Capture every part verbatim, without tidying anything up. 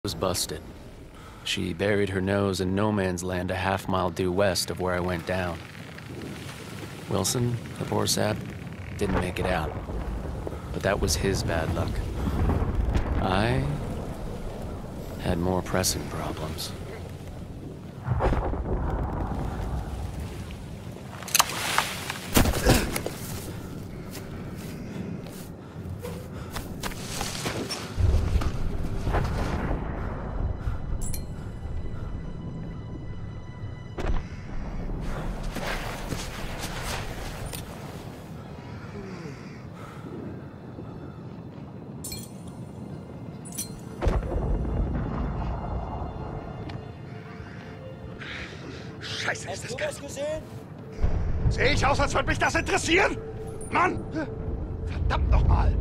was busted. She buried her nose in no man's land a half mile due west of where I went down. Wilson, the poor sap, didn't make it out. But that was his bad luck. I had more pressing problems. Scheiße, ist das geil. Hast du das gesehen? Sehe ich aus, als würde mich das interessieren? Mann! Verdammt nochmal!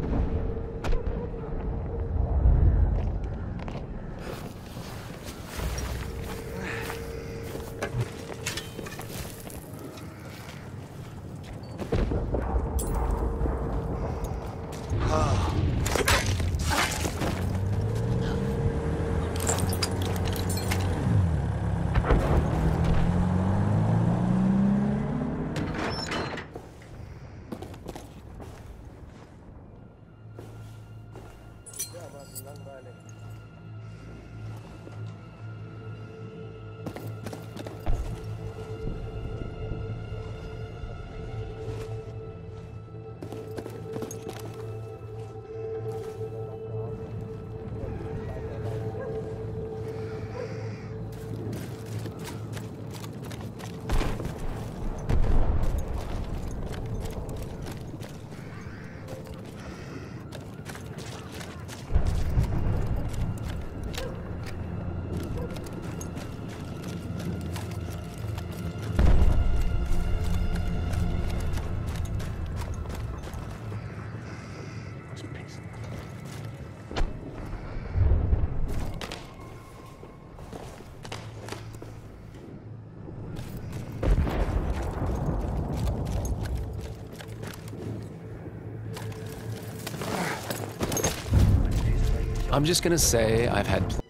I'm just gonna say I've had pl-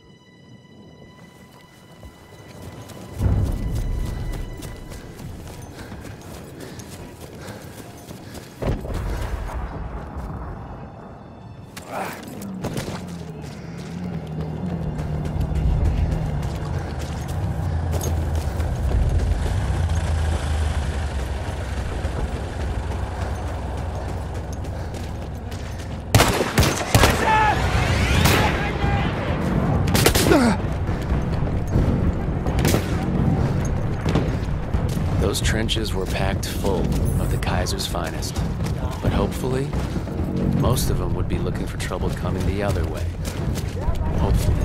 Those trenches were packed full of the Kaiser's finest. But hopefully, most of them would be looking for trouble coming the other way. Hopefully.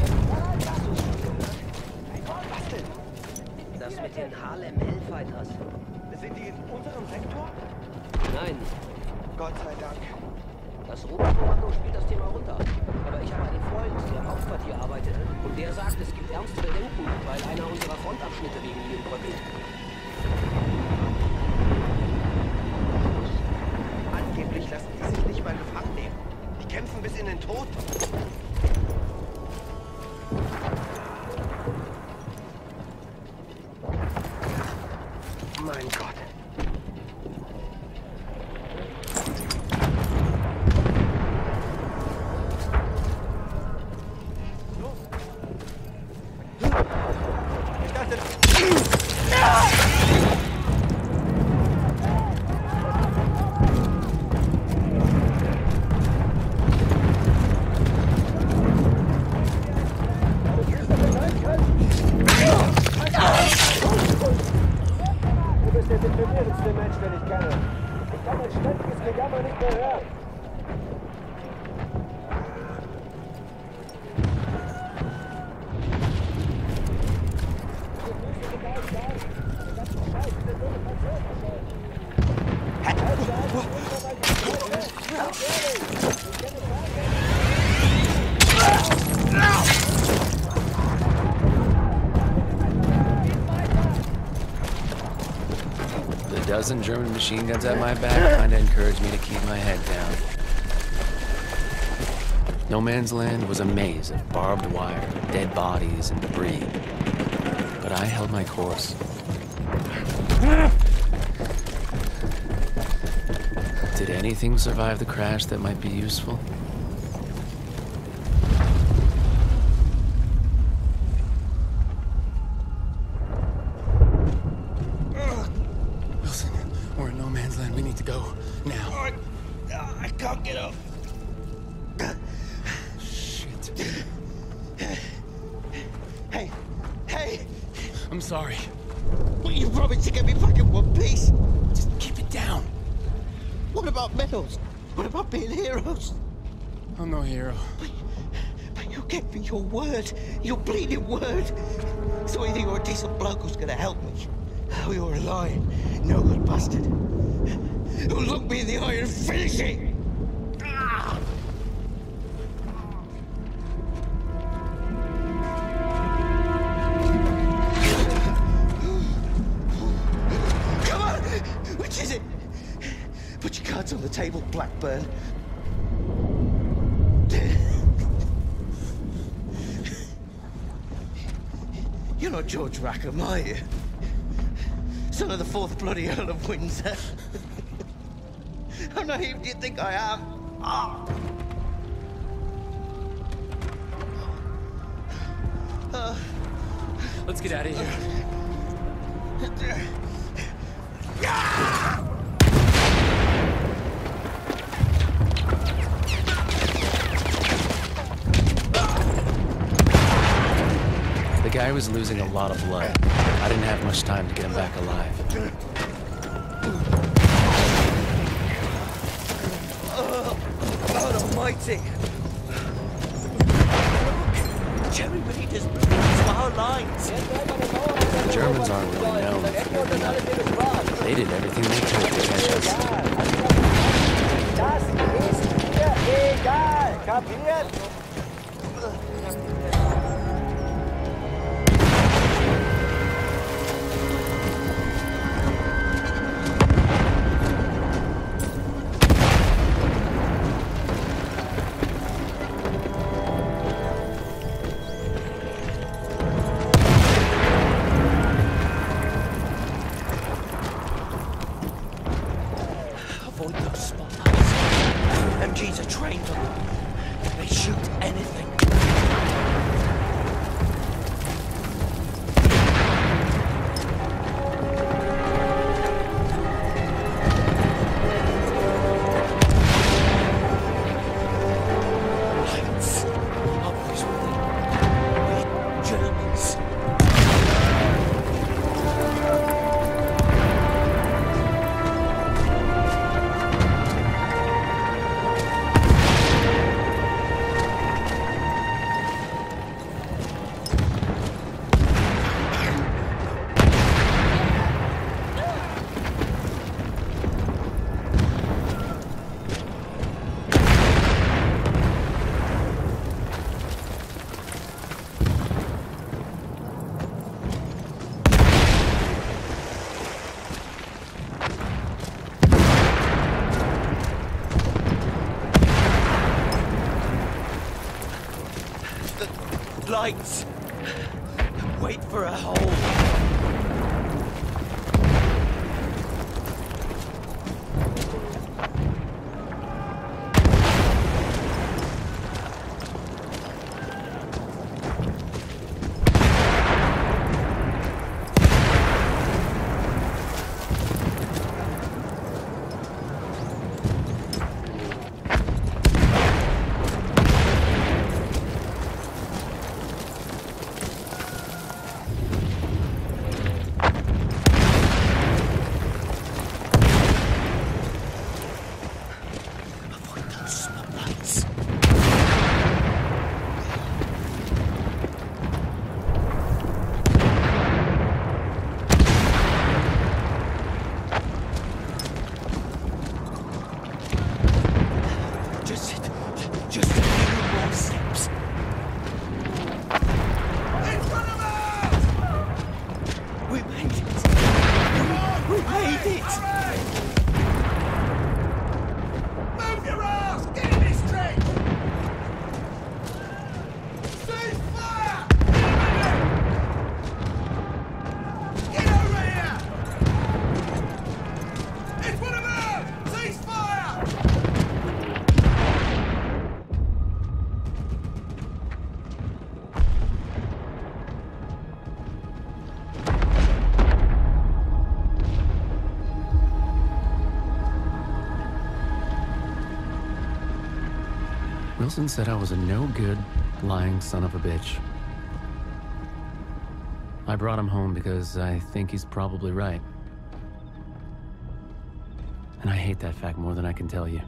Das mit den Harlem Hellfighters. Sind die in unserem Sektor? Nein, Gott sei Dank. das Robert-Kommando spielt das Thema runter. Aber ich habe einen Freund, der im Hauptquartier arbeitet. Und der sagt, es gibt ernste Bedenken, weil einer unserer Frontabschnitte wegen ihnen bröckelt. Angeblich lassen die sich nicht mal gefangen nehmen. Die kämpfen bis in den Tod. Mein Gott. Ich dachte... Du bist der deprimierendste Mensch, den ich kenne. Ich kann mein ständiges Gejammer nicht mehr hören. dozen German machine guns at my back kinda encouraged me to keep my head down. No No Man's Land was a maze of barbed wire, dead bodies, and debris. But I held my course. Did anything survive the crash that might be useful? Wilson, we're in No Man's Land. We need to go now. I, I can't get up. Shit. Hey, hey! I'm sorry. Well, you promised to get me back in one piece. Just keep it down. What about medals? What about being heroes? I'm no hero. But you gave me your word, your bleeding word. So either you're a decent bloke who's gonna help me, or you're a lying, no good bastard who'll look me in the eye and finish it. Ah! Come on! Which is it? Put your cards on the table, Blackburn. You're not George Rackham, are you? Son of the fourth bloody Earl of Windsor. How naive do you think I am? Ah! Uh, Let's get out of here. The guy was losing a lot of blood. I didn't have much time to get him back alive. God almighty! Jerry Reed's bleeding our lines. The Germans aren't really known for their blood. They did everything they could to catch us. Das ist mir egal, kapiert? Avoid those spotlights. M Gs are trained on them. They shoot anything. Lights. Always with them. Germans. The lights. Wait for a hole. Wilson said I was a no-good, lying son of a bitch. I brought him home because I think he's probably right. And I hate that fact more than I can tell you.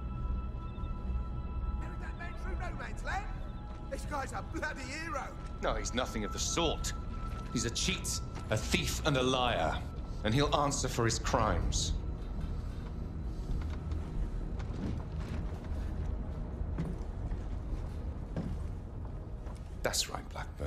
That man through no man's land? This guy's a bloody hero. No, he's nothing of the sort. He's a cheat, a thief, and a liar. And he'll answer for his crimes. That's right, Blackburn.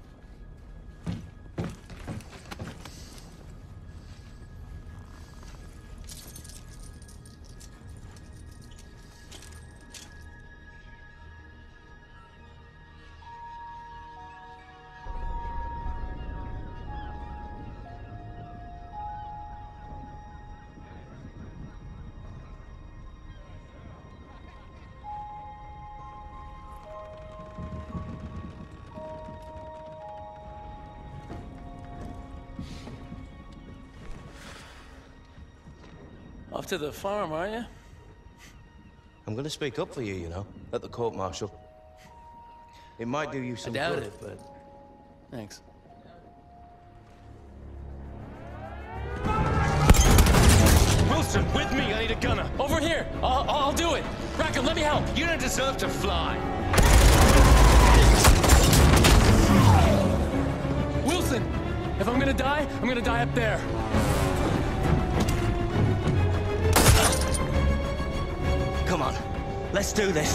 Off to the farm, are you? I'm gonna speak up for you, you know, at the court-martial. It might do you some I doubt good. it, but thanks. Wilson, with me! I need a gunner! Over here! I'll, I'll do it! Rackham, let me help! You don't deserve to fly! Wilson! If I'm gonna die, I'm gonna die up there. Come on, let's do this.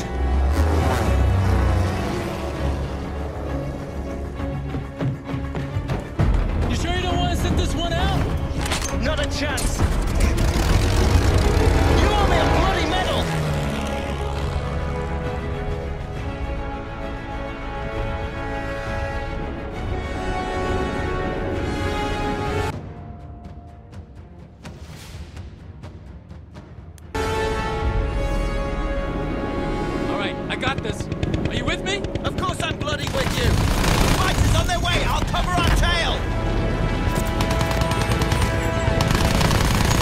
You sure you don't want to sit this one out? Not a chance. You owe me a bloody medal. I got this. Are you with me? Of course I'm bloody with you. Fighters on their way. I'll cover our tail.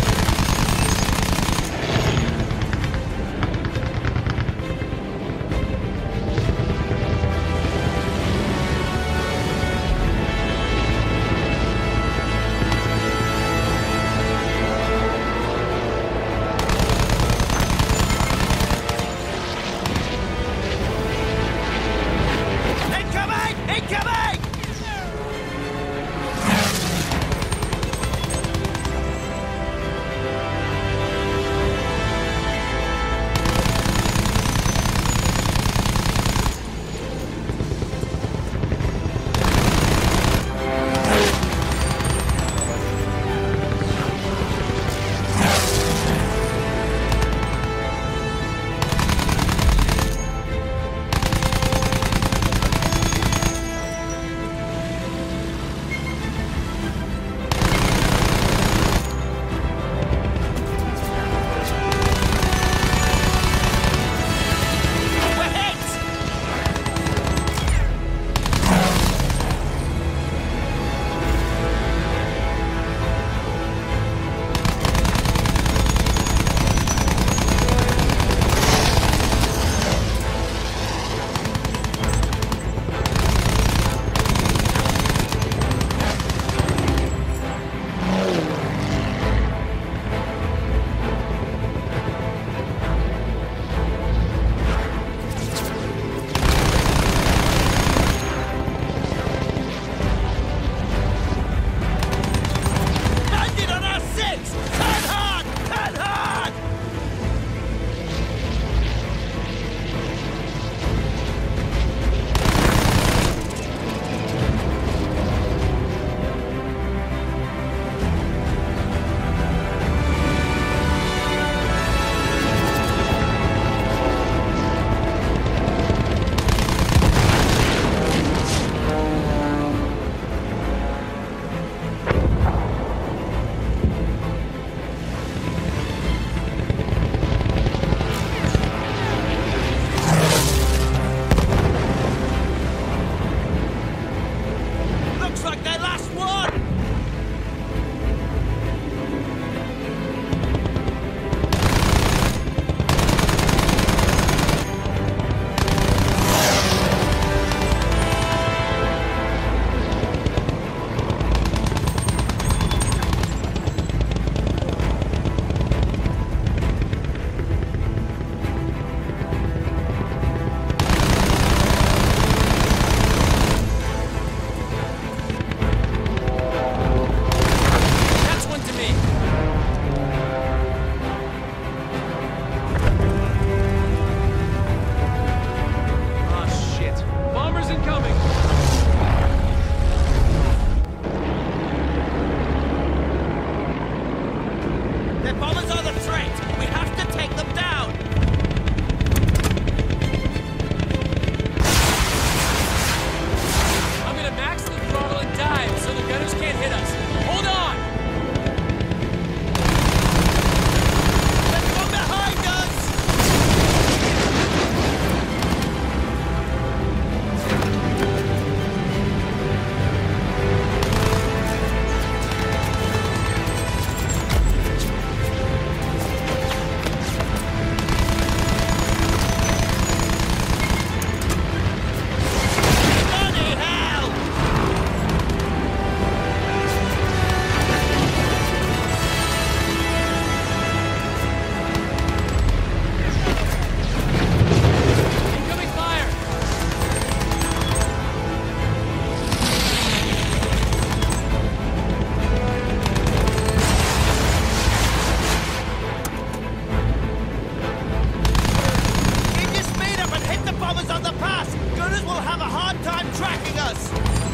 us!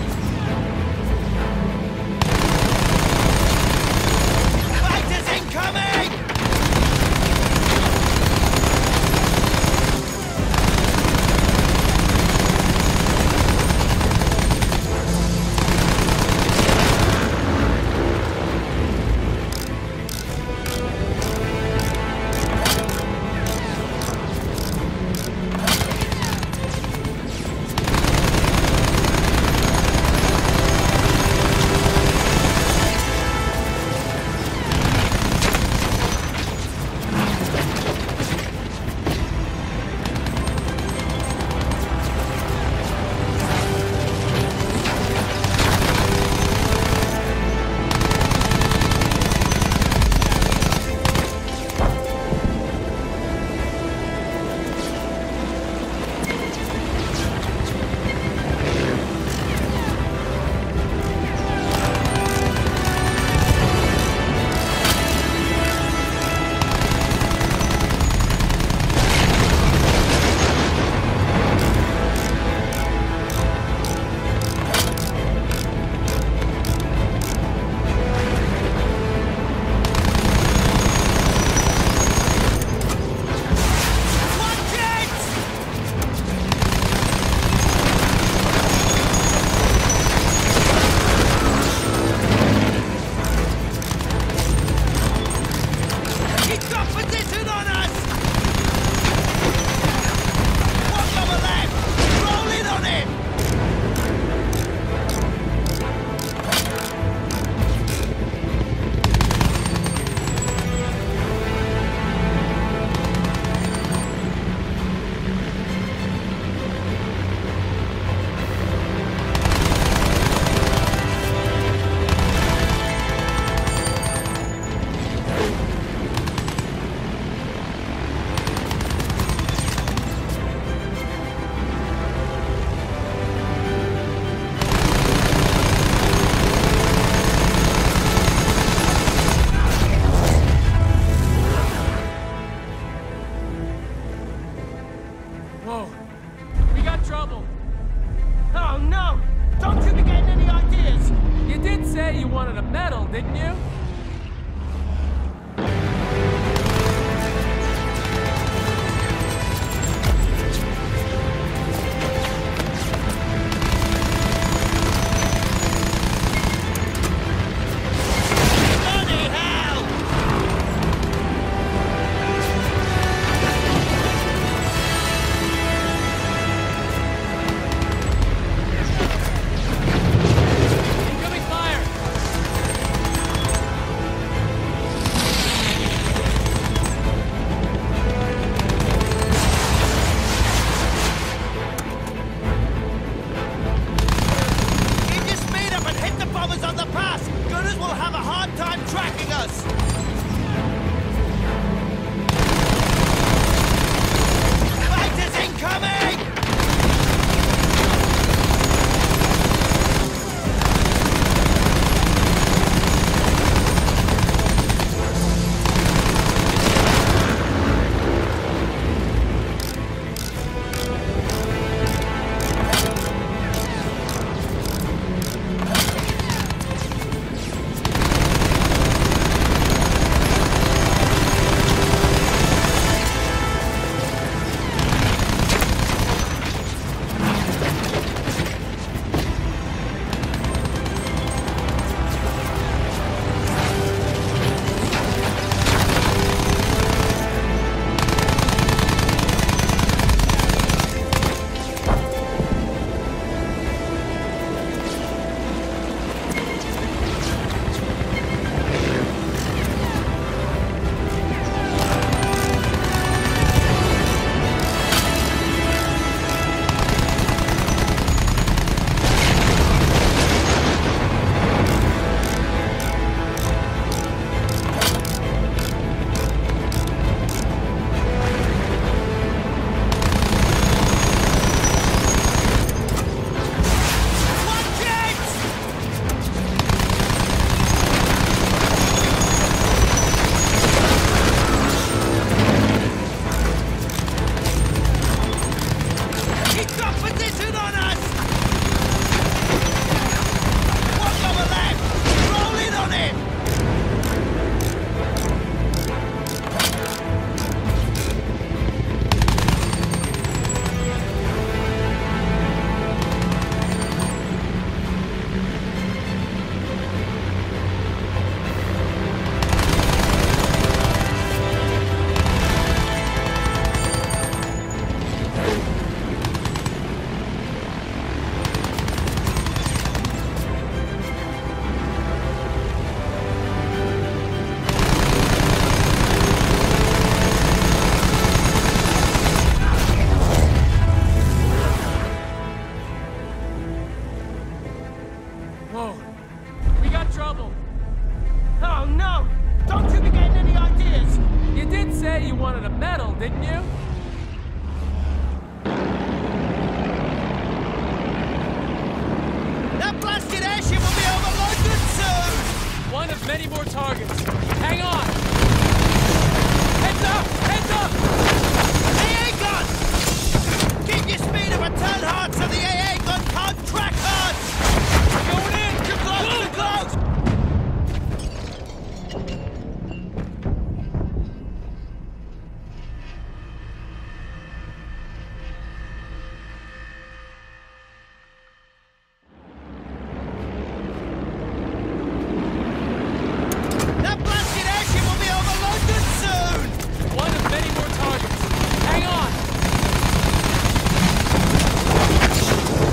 Fighters incoming! didn't you? Whoa. We got trouble. Oh no! Don't you be getting any ideas! You did say you wanted a medal, didn't you? That blasted airship will be over London soon! One of many more targets. Hang on! Heads up! Heads up! A A gun! Keep your speed of a turn hard so the A A gun can't track us! Going in! Too close! Too close! That blasted airship will be over London soon! One of many more targets. Hang on!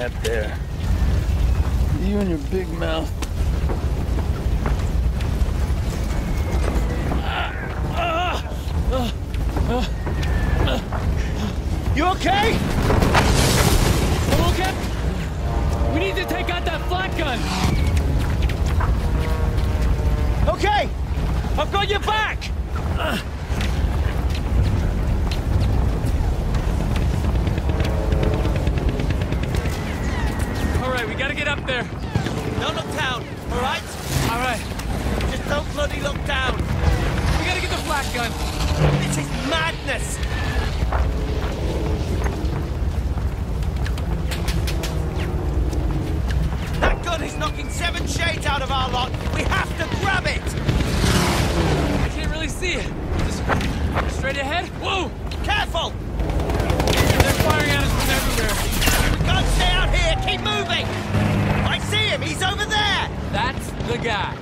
that there. You and your big mouth. You okay? I'm okay. We need to take out that flak gun. Okay, I've got your back. All right, we gotta get up there. Don't look down, all right? All right, Just don't bloody look down. we gotta get the flak gun. This is madness. That gun is knocking seven shades out of our lot. We have to grab it. I can't really see it. Just straight ahead. Whoa! Careful. They're firing at us from everywhere. We can't stay out here. Keep moving. I see him. He's over there. That's the guy.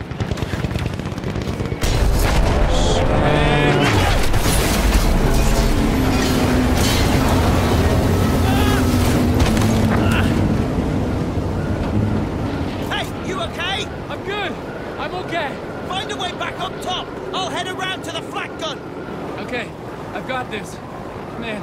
Hey, you okay? I'm good. I'm okay. Find a way back up top. I'll head around to the flak gun. Okay, I've got this. Man.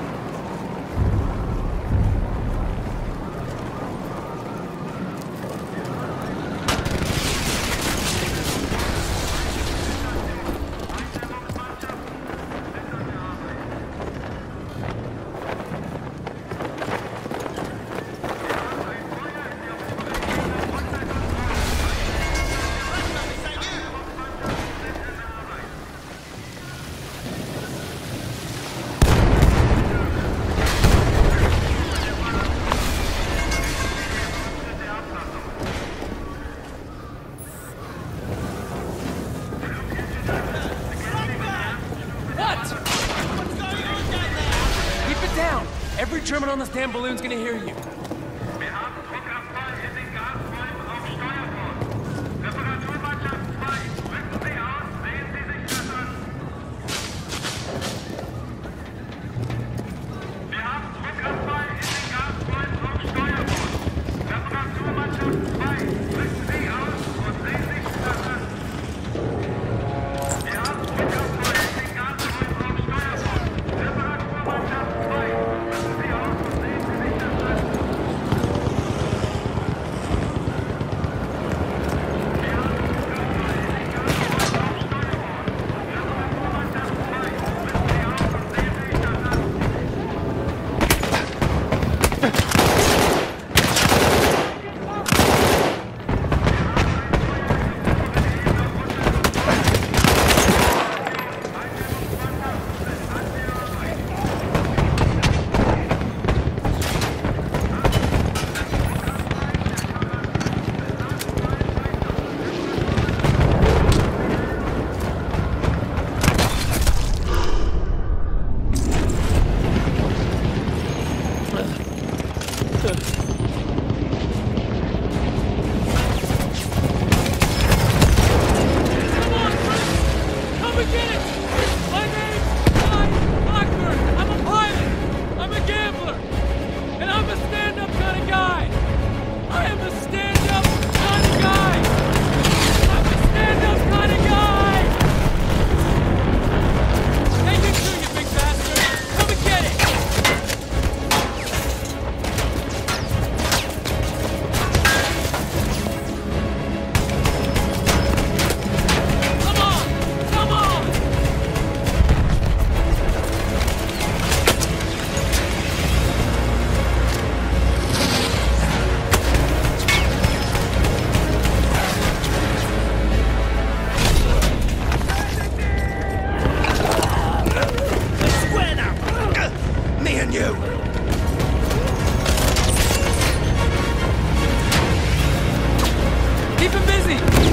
Every German on this damn balloon's gonna hear you. Keep him busy!